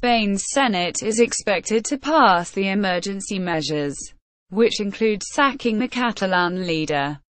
Spain's Senate is expected to pass the emergency measures, which include sacking the Catalan leader.